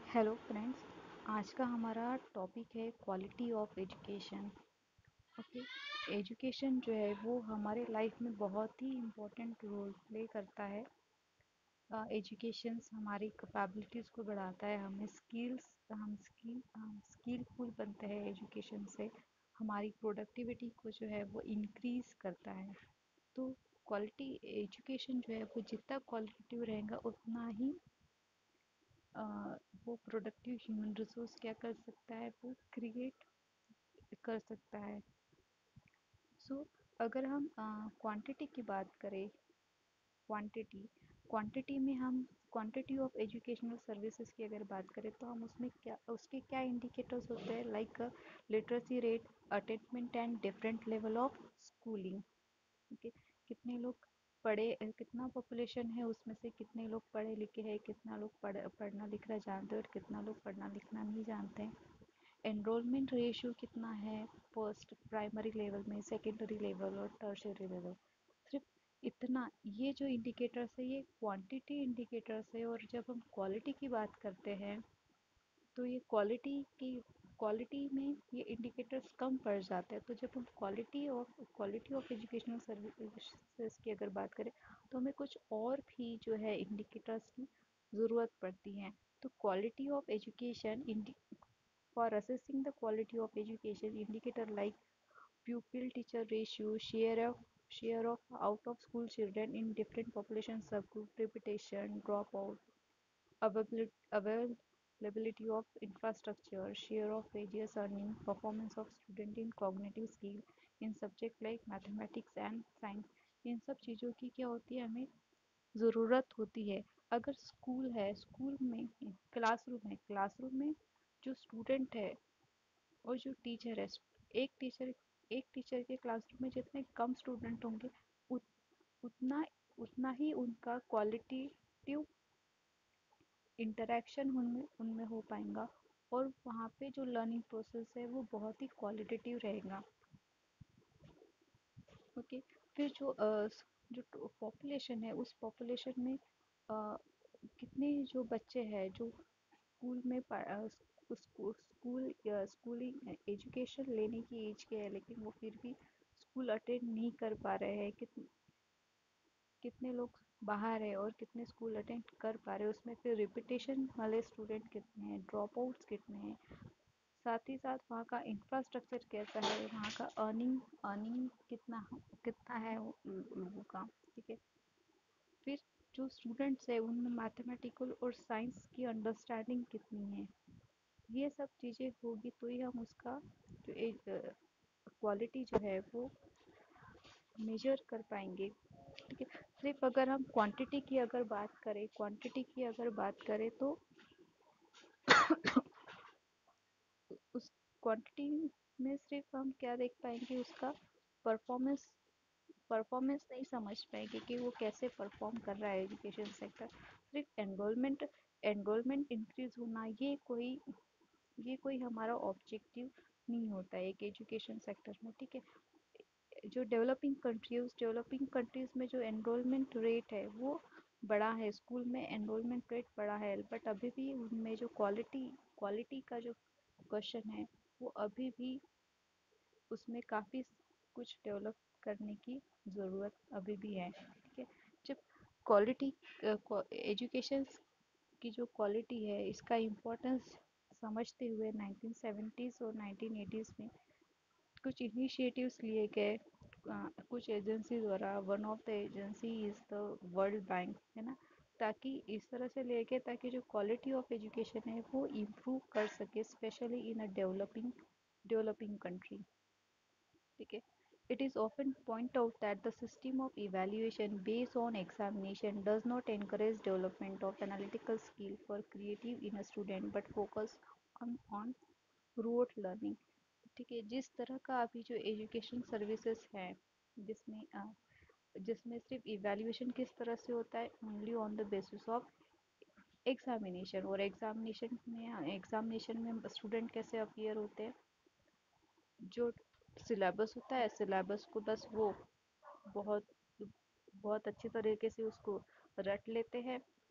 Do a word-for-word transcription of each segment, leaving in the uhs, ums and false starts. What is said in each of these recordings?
Hello friends. आज का हमारा टॉपिक है quality of education. Okay. Education जो है वो हमारे लाइफ में बहुत ही इम्पोर्टेंट रोल प्ले करता है। एजुकेशन हमारी कैपेबिलिटीज़ को बढ़ाता है, हमें स्किल्स हम स्किल हम स्किलफुल बनते हैं एजुकेशन से। हमारी प्रोडक्टिविटी को जो है वो इंक्रीज़ करता है। तो क्वालिटी एजुकेशन जो है वो जितना क्वालिटेटिव रहेगा उतना ही अ, वो प्रोडक्टिव ह्यूमन रिसोर्स क्या कर सकता है, वो क्रिएट कर सकता है। सो so, अगर हम क्वांटिटी की बात करें, क्वांटिटी क्वांटिटी में हम क्वांटिटी ऑफ एजुकेशनल सर्विसेज की अगर बात करें तो हम उसमें क्या उसके क्या इंडिकेटर्स होते हैं, like literacy rate, attainment and different level of schooling. Okay. कितने लोग पढ़े, कितना पॉपुलेशन है उसमें से कितने लोग पढ़े लिखे हैं, कितना लोग पढ़ पढ़ना लिखना जानते हैं और कितना लोग पढ़ना लिखना नहीं जानते हैं। एनरोलमेंट रेशियो कितना है फर्स्ट प्राइमरी लेवल में, सेकेंडरी लेवल और टर्शियरी लेवल। सिर्फ इतना, ये जो इंडिकेटर्स है ये क्वांटिटी इंडिकेटर्स है। और जब हम क्वालिटी की बात करते हैं तो ये क्वालिटी की क्वालिटी में ये इंडिकेटर्स कम पड़ जाते हैं। तो जब हम quality of quality of educational services की अगर बात करें तो हमें कुछ और भी जो है इंडिकेटर्स की ज़रूरत पड़ती है। तो quality of education, for assessing the quality of education indicator like pupil teacher ratio, share of share of out of school children in different population subgroup, repetition, dropout, availability, availability of infrastructure, share of wages earning, performance of student in cognitive skill in subject like mathematics and science। इन सब चीज़ों की क्या होती है, हमें ज़रूरत होती है। अगर स्कूल है, स्कूल में क्लासरूम है, क्लासरूम में जो स्टूडेंट है और जो टीचर है, एक टीचर एक टीचर के क्लासरूम में जितने कम स्टूडेंट होंगे उत, उतना उतना ही उनका क्वालिटेटिव इंटरेक्शन उनमें उनमें हो पाएगा और वहाँ पे जो लर्निंग प्रोसेस है वो बहुत ही क्वालिटेटिव रहेगा। ओके। फिर जो अ, जो पॉपुलेशन है उस पॉपुलेशन में अ, कितने जो बच्चे हैं जो स्कूल में स्कूल स्कूल स्कूलिंग एजुकेशन लेने की एज के हैं लेकिन वो फिर भी स्कूल अटेंड नहीं कर पा रहे हैं, कितने कितने लोग बाहर है और कितने स्कूल अटेंड कर पा रहे हैं, उसमें फिर रिपीटेशन वाले स्टूडेंट कितने हैं, ड्रॉप आउट्स कितने हैं। साथ ही साथ वहाँ का इंफ्रास्ट्रक्चर कैसा है, वहाँ का अर्निंग अर्निंग कितना कितना है लोगों का। ठीक है। फिर जो स्टूडेंट्स है उनमें मैथमेटिकल और साइंस की अंडरस्टैंडिंग कितनी है। ये सब चीज़ें होगी तो ही हम उसका जो एक क्वालिटी जो है वो मेजर कर पाएंगे। ठीक है। सिर्फ अगर हम क्वांटिटी की अगर बात करें क्वांटिटी की अगर बात करें तो उस क्वांटिटी में सिर्फ हम क्या देख पाएंगे, उसका परफॉर्मेंस परफॉर्मेंस नहीं समझ पाएंगे कि वो कैसे परफॉर्म कर रहा है एजुकेशन सेक्टर। सिर्फ एनरोलमेंट एनरोलमेंट इंक्रीज होना ये कोई ये कोई हमारा ऑब्जेक्टिव नहीं होता है एक एजुकेशन सेक्टर में। ठीक है। जो डेवलपिंग कंट्रीज डेवलपिंग कंट्रीज में जो एनरोलमेंट रेट है वो बड़ा है, स्कूल में एनरोलमेंट रेट बड़ा है, बट अभी भी उनमें जो क्वालिटी क्वालिटी का जो क्वेश्चन है वो अभी भी उसमें काफ़ी कुछ डेवलप करने की ज़रूरत अभी भी है। ठीक है। जब क्वालिटी एजुकेशन की जो क्वालिटी है इसका इम्पोर्टेंस समझते हुए नाइनटीन सेवेंटीज़ और नाइनटीन एटीज़ में कुछ इनिशिएटिव्स लिए गए अ, कुछ एजेंसी द्वारा। One of the agency is the World Bank, है ना। ताकि इस तरह से लिए गए ताकि जो क्वालिटी ऑफ एजुकेशन है वो इम्प्रूव कर सके, specially in uh developing developing country. ठीक है। It is often point out that the system of evaluation based on examination does not encourage development of analytical skill for creative in a student but focus on on rote learning। ठीक है। जिस तरह का अभी जो education services है जिसमें अ, जिसमें सिर्फ इवैल्यूएशन किस तरह से होता है, only on the basis of examination. और एग्जामिनेशन में एग्जामिनेशन में स्टूडेंट कैसे अपीयर होते हैं, जो सिलेबस होता है सिलेबस को बस वो बहुत बहुत अच्छी तरीके से उसको रट लेते हैं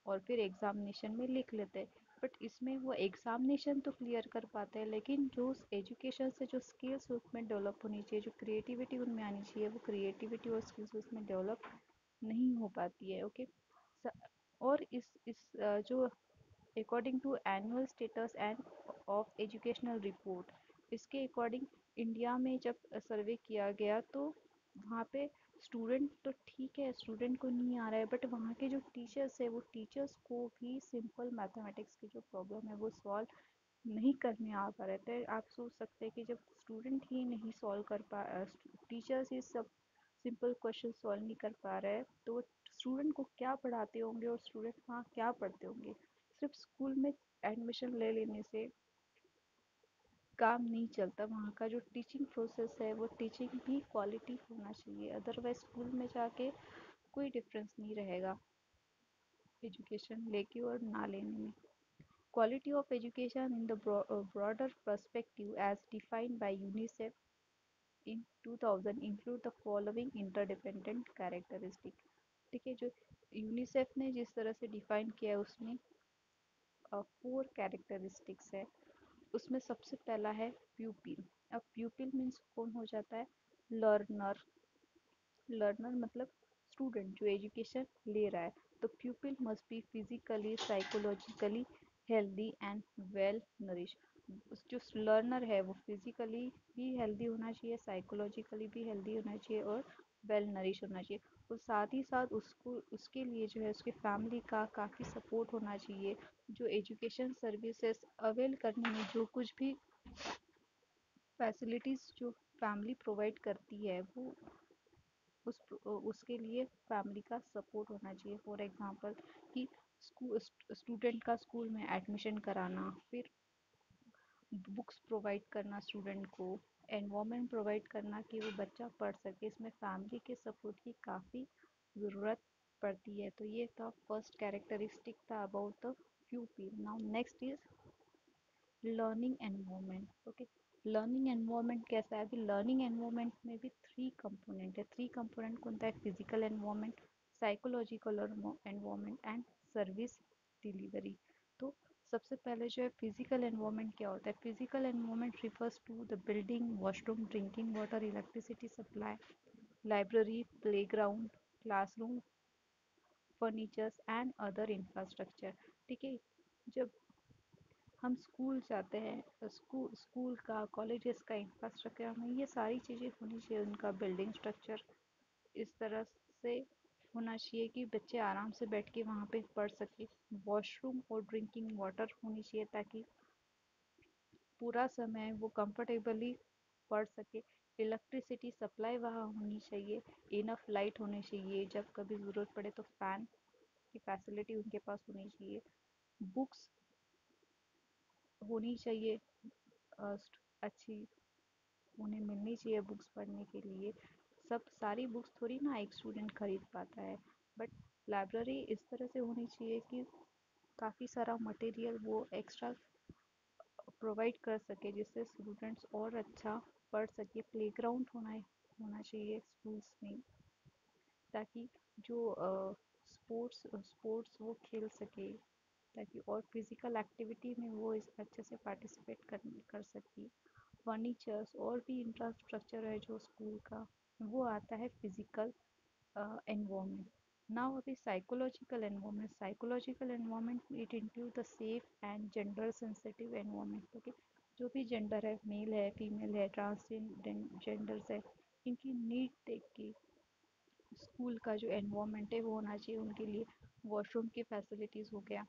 और फिर एग्जामिनेशन में लिख लेते हैं। बट इसमें वो एग्जामिनेशन तो क्लियर कर पाते हैं, लेकिन जो उस एजुकेशन से जो स्किल्स उसमें डेवलप होनी चाहिए, जो क्रिएटिविटी उनमें आनी चाहिए, वो क्रिएटिविटी और स्किल्स उसमें डेवलप नहीं हो पाती है। ओके। और इस इस अ, जो according to annual status and of educational report, इसके अकॉर्डिंग इंडिया में जब सर्वे किया गया तो वहाँ पे स्टूडेंट तो ठीक है, स्टूडेंट को नहीं आ रहा है, बट वहाँ के जो टीचर्स है वो टीचर्स को भी सिंपल मैथमेटिक्स की जो प्रॉब्लम है वो सॉल्व नहीं करने आ पा रहे थे। आप सोच सकते हैं कि जब स्टूडेंट ही नहीं सॉल्व कर पा, टीचर्स ही सब सिंपल क्वेश्चन सॉल्व नहीं कर पा रहे हैं, तो स्टूडेंट को क्या पढ़ाते होंगे और स्टूडेंट वहाँ क्या पढ़ते होंगे। सिर्फ स्कूल में एडमिशन ले लेने से काम नहीं चलता, वहाँ का जो टीचिंग प्रोसेस है वो टीचिंग भी क्वालिटी होना चाहिए, अदरवाइज स्कूल में जाके कोई डिफरेंस नहीं रहेगा एजुकेशन लेके और ना लेने में। Quality of education in the bro- uh, broader perspective as defined by UNICEF in two thousand include the following interdependent characteristic। ठीक है, जो यूनिसेफ ने जिस तरह से डिफाइन किया है उसमें फोर कैरेक्टरिस्टिक्स है। उसमें सबसे पहला है प्यूपिल। अब प्यूपिल मीन्स कौन हो जाता है? लर्नर। लर्नर मतलब स्टूडेंट जो एजुकेशन ले रहा है। तो pupil must be physically psychologically healthy and well nourish. जो लर्नर है वो फिजिकली भी हेल्दी होना चाहिए, साइकोलॉजिकली भी हेल्दी होना चाहिए और वेल नरिश होना चाहिए। और साथ ही साथ उसको उसके लिए जो है उसके फैमिली का काफ़ी सपोर्ट होना चाहिए। जो एजुकेशन सर्विसेज अवेल करने में जो कुछ भी फैसिलिटीज़ जो फैमिली प्रोवाइड करती है वो उस उसके लिए फैमिली का सपोर्ट होना चाहिए। फॉर एग्जांपल कि स्कूल स्टूडेंट का स्कूल में एडमिशन कराना, फिर बुक्स प्रोवाइड करना स्टूडेंट को, एनवायरनमेंट प्रोवाइड करना कि वो बच्चा पढ़ सके, इसमें फैमिली के सपोर्ट की काफ़ी ज़रूरत पड़ती है। तो ये था फर्स्ट कैरेक्टरिस्टिक था about the pupil. Now next is learning environment. Okay, learning environment कैसा है? अभी लर्निंग एनवायरनमेंट में भी थ्री कंपोनेंट है। थ्री कंपोनेंट कौन सा है? Physical environment, psychological environment and service delivery. तो सबसे पहले जो है फिजिकल एनवायरनमेंट क्या होता है? Physical environment refers to the building, washroom, drinking water, electricity supply, library, playground, classroom, furnitures and other infrastructure. ठीक है, जब हम स्कूल जाते हैं, स्कूल स्कूल का, कॉलेजेस का इंफ्रास्ट्रक्चर, हमें ये सारी चीज़ें होनी चाहिए। उनका बिल्डिंग स्ट्रक्चर इस तरह से होना चाहिए कि बच्चे आराम से बैठ के वहाँ पे पढ़ सके। वॉशरूम और ड्रिंकिंग वाटर होनी चाहिए ताकि पूरा समय वो कंफर्टेबली पढ़ सके। इलेक्ट्रिसिटी सप्लाई वहाँ होनी चाहिए, इनफ लाइट होनी चाहिए, जब कभी ज़रूरत पड़े तो फैन की फैसिलिटी उनके पास होनी चाहिए। बुक्स होनी चाहिए, अ, अच्छी उन्हें मिलनी चाहिए बुक्स पढ़ने के लिए। सब सारी बुक्स थोड़ी ना एक स्टूडेंट खरीद पाता है, बट लाइब्रेरी इस तरह से होनी चाहिए कि काफ़ी सारा मटेरियल वो एक्स्ट्रा प्रोवाइड कर सके जिससे स्टूडेंट्स और अच्छा पढ़ सके। प्लेग्राउंड होना होना चाहिए स्कूल्स में ताकि जो स्पोर्ट्स स्पोर्ट्स वो खेल सके, ताकि और फिजिकल एक्टिविटी में वो इस अच्छे से पार्टिसिपेट कर कर सके। फर्नीचर्स और भी इंफ्रास्ट्रक्चर है जो स्कूल का, वो आता है फिजिकल एनवायरनमेंट। नाउ अभी psychological environment. Psychological environment it include the safe and gender sensitive environment. Okay, जो भी जेंडर है, मेल है, फीमेल है, ट्रांसजेंडर्स है, इनकी नीड देख के स्कूल का जो एनवायरनमेंट है वो होना चाहिए उनके लिए। वॉशरूम की फैसिलिटीज़ हो गया,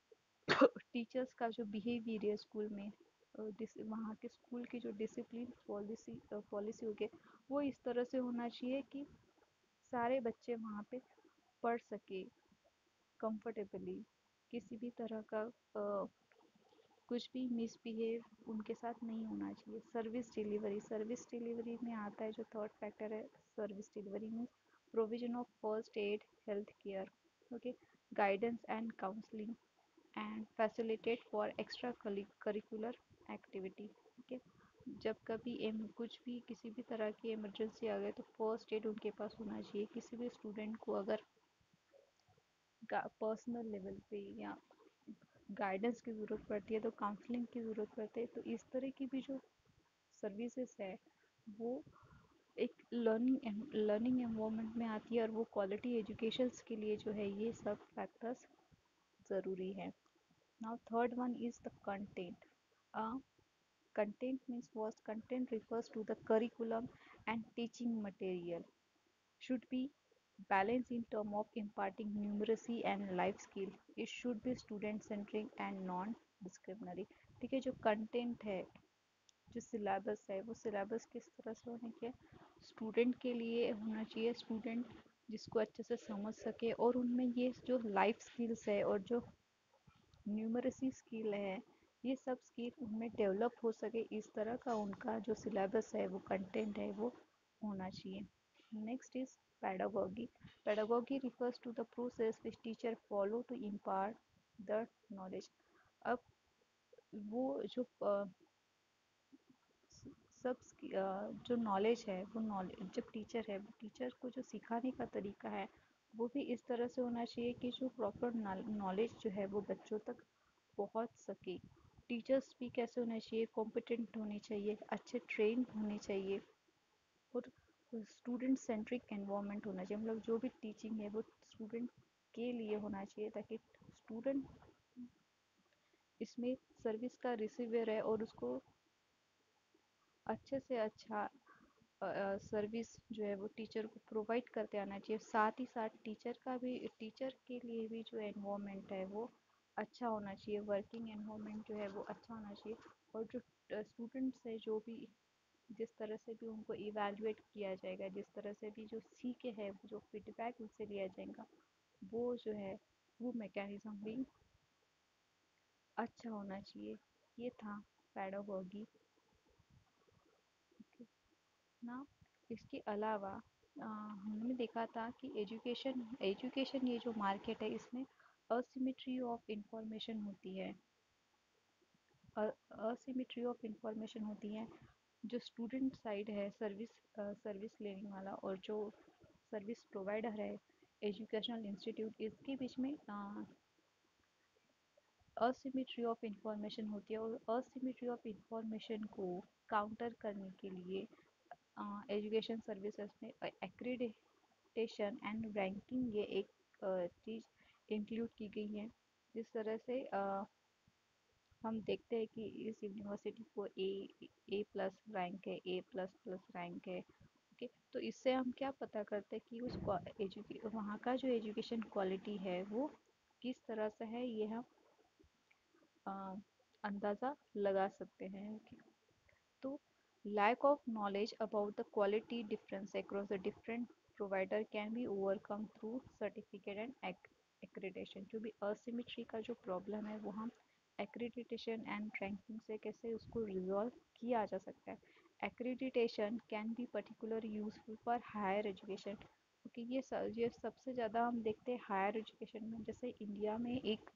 टीचर्स का जो बिहेवियर है स्कूल में, वहाँ के स्कूल की जो डिसिप्लिन पॉलिसी पॉलिसी हो गया, वो इस तरह से होना चाहिए कि सारे बच्चे वहाँ पे पढ़ सके कंफर्टेबली। किसी भी तरह का अ, कुछ भी मिसबिहेव उनके साथ नहीं होना चाहिए। Service delivery. सर्विस डिलीवरी में आता है जो थर्ड फैक्टर है, सर्विस डिलीवरी में provision of first aid, health care, okay, guidance and counselling and facilitate for extra curricular activity. Okay, जब कभी एम कुछ भी किसी भी तरह की इमरजेंसी आ गई तो फर्स्ट एड उनके पास होना चाहिए। किसी भी स्टूडेंट को अगर पर्सनल लेवल पे या गाइडेंस की ज़रूरत पड़ती है तो काउंसलिंग की ज़रूरत पड़ती है, तो इस तरह की भी जो सर्विसेज है वो एक लर्निंग लर्निंग एनवायरनमेंट में आती है, और वो क्वालिटी एजुकेशंस के लिए जो है ये सब फैक्टर्स ज़रूरी है। Now third one is the content. Content means was content refers to the curriculum and teaching material should be balanced in terms of imparting numeracy and life skill. It should be student centric and non discriminatory. ठीक है, जो content है, जो syllabus है, वो syllabus किस तरह से होने के स्टूडेंट के लिए होना चाहिए, स्टूडेंट जिसको अच्छे से समझ सके, और उनमें ये जो लाइफ स्किल्स है और जो न्यूमरेसी स्किल है, ये सब स्किल उनमें डेवलप हो सके, इस तरह का उनका जो सिलेबस है, वो कंटेंट है, वो होना चाहिए। Next is pedagogy. Pedagogy refers to the process which teacher follow to impart the knowledge. अब वो जो अ, सब अ, जो नॉलेज है, वो नॉलेज जब टीचर है, वो टीचर को जो सिखाने का तरीका है वो भी इस तरह से होना चाहिए कि जो प्रॉपर नॉलेज जो है वो बच्चों तक पहुंच सके। टीचर्स भी कैसे होने चाहिए, कॉम्पिटेंट होने चाहिए, अच्छे ट्रेन होने चाहिए, और स्टूडेंट सेंट्रिक एनवायरनमेंट होना चाहिए। मतलब जो भी टीचिंग है वो स्टूडेंट के लिए होना चाहिए, ताकि स्टूडेंट इसमें सर्विस का रिसीवर है और उसको अच्छे से अच्छा सर्विस जो है वो टीचर को प्रोवाइड करते आना चाहिए। साथ ही साथ टीचर का भी टीचर के लिए भी जो एनवायरनमेंट है वो अच्छा होना चाहिए, वर्किंग एनवायरनमेंट जो है वो अच्छा होना चाहिए। और जो स्टूडेंट्स है, जो भी जिस तरह से भी उनको इवैल्यूएट किया जाएगा, जिस तरह से भी जो सीखे है, जो फीडबैक उनसे लिया जाएगा, वो जो है वो मैकेनिज्म भी अच्छा होना चाहिए। ये था पैडागोगी ना। इसके अलावा अ, हमने देखा था कि एजुकेशन एजुकेशन ये जो मार्केट है, इसमें असिमेट्री ऑफ इंफॉर्मेशन होती है। असिमेट्री ऑफ इंफॉर्मेशन होती है। जो स्टूडेंट साइड है, सर्विस सर्विस लेने वाला, और जो सर्विस प्रोवाइडर है, एजुकेशनल इंस्टीट्यूट, इसके बीच में असिमेट्री ऑफ इंफॉर्मेशन होती है। और असिमेट्री ऑफ इंफॉर्मेशन को काउंटर करने के लिए एजुकेशन सर्विसेज में एक्रीडिटेशन एंड रैंकिंग, ये एक चीज़ इंक्लूड की गई है। जिस तरह से uh, हम देखते हैं कि इस यूनिवर्सिटी को ए ए प्लस रैंक है, ए प्लस प्लस रैंक है। ओके, तो इससे हम क्या पता करते हैं कि उस एजुके वहाँ का जो एजुकेशन क्वालिटी है वो किस तरह से है, ये हम uh, अंदाज़ा लगा सकते हैं। ओके, तो lack of knowledge about the quality difference across the different provider can be overcome through certificate and ac- accreditation। जो भी asymmetry का जो प्रॉब्लम है वो हम accreditation and ranking से कैसे उसको रिजॉल्व किया जा सकता है। accreditation can be particularly useful for higher education। Okay, ये स, ये सबसे ज़्यादा हम देखते हैं हायर एजुकेशन में। जैसे इंडिया में एक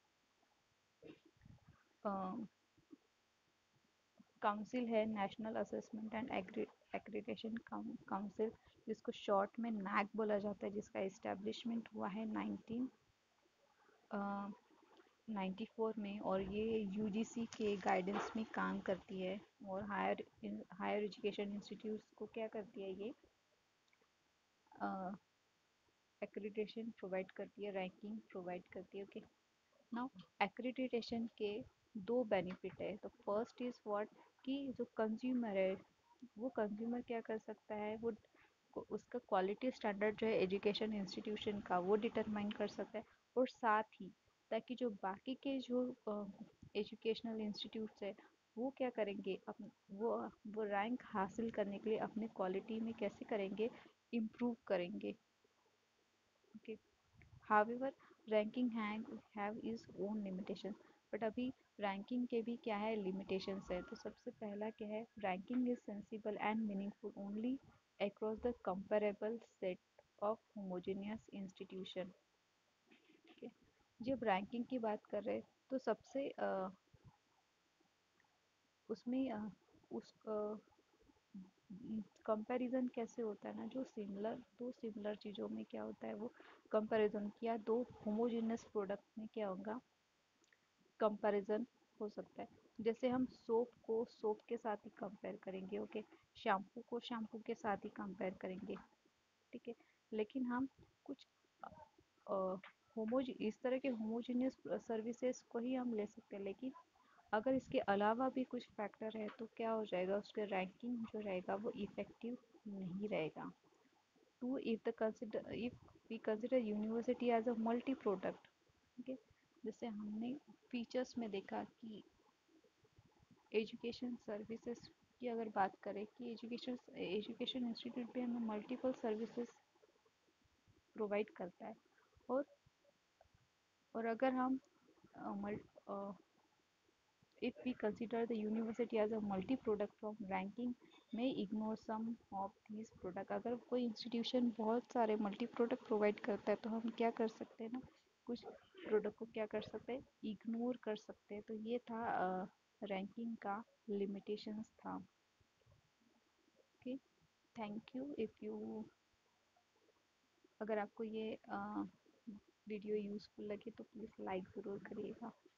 काउंसिल है, National Assessment and Accreditation Council, जिसको शॉर्ट में नैक बोला जाता है, जिसका इस्टेब्लिशमेंट हुआ है नाइनटीन नाइन्टी फोर में, और ये यूजीसी के गाइडेंस में काम करती है। और हायर हायर एजुकेशन इंस्टीट्यूट्स को क्या करती है, ये एक्रीडिटेशन प्रोवाइड करती है, रैंकिंग प्रोवाइड करती है। ओके, नाउ एक्रीडिटेशन के दो बेनिफिट है। तो फर्स्ट इज़ व्हाट, कि जो कंज्यूमर है, वो कंज्यूमर क्या कर सकता है, वो उसका क्वालिटी स्टैंडर्ड जो है एजुकेशन इंस्टीट्यूशन का, वो डिटरमाइन कर सकता है। और साथ ही ताकि जो बाकी के जो एजुकेशनल इंस्टीट्यूट्स है, वो क्या करेंगे, अप वो वो रैंक हासिल करने के लिए अपने क्वालिटी में कैसे करेंगे, इम्प्रूव करेंगे। Okay, However, ranking have, have its own limitations. But अभी रैंकिंग के भी क्या है, लिमिटेशंस है। तो सबसे पहला क्या है, ranking is sensible and meaningful only across the comparable set of homogeneous institution. ठीक है, जब रैंकिंग की बात कर रहे हैं तो सबसे uh, उसमें uh, उस uh, कंपैरिजन कैसे होता है ना, जो सिमिलर दो सिमिलर चीज़ों में क्या होता है, वो कंपैरिजन किया, दो होमोजेनियस प्रोडक्ट में क्या होगा, कंपैरिजन हो सकता है। जैसे हम सोप को सोप के साथ ही कंपेयर करेंगे, ओके, शैम्पू को शैम्पू के साथ ही कंपेयर करेंगे, ठीक है। लेकिन हम कुछ होमोज इस तरह के होमोजेनियस सर्विसेज को ही हम ले सकते हैं, लेकिन अगर इसके अलावा भी कुछ फैक्टर है तो क्या हो जाएगा, उसके रैंकिंग जो रहेगा वो इफेक्टिव नहीं रहेगा। To if the consider if we consider university as a multi product, ठीक है। जैसे हमने फीचर्स में देखा कि एजुकेशन सर्विसेज की अगर बात करें कि एजुकेशन एजुकेशन इंस्टीट्यूट भी हमें मल्टीपल सर्विसेज प्रोवाइड करता है। और और अगर हम if we consider the university as a multi-product from ranking may ignore some of these product। अगर कोई इंस्टीट्यूशन बहुत सारे मल्टी प्रोडक्ट प्रोवाइड करता है तो हम क्या कर सकते हैं ना, कुछ प्रोडक्ट को क्या कर सकते हैं, इग्नोर कर सकते हैं। तो ये था रैंकिंग का लिमिटेशंस था। Okay, thank you. If you अगर आपको ये वीडियो यूज़फुल लगे तो प्लीज़ लाइक ज़रूर करिएगा।